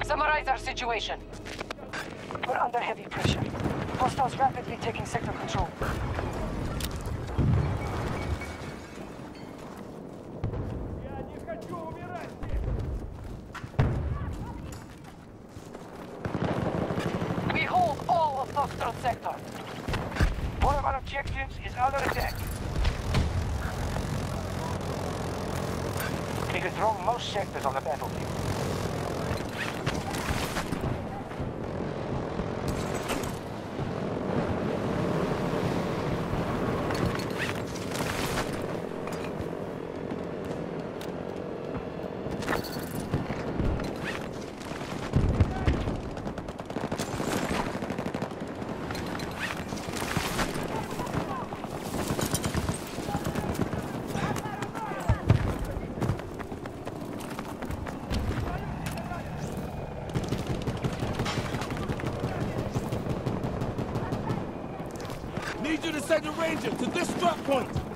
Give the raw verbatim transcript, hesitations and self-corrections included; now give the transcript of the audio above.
Summarize our situation. We're under heavy pressure. Hostiles rapidly taking sector control. We hold all of Foxtrot sector. One of our objectives is under attack. We control most sectors on the battlefield. Need you to send a ranger to this drop point.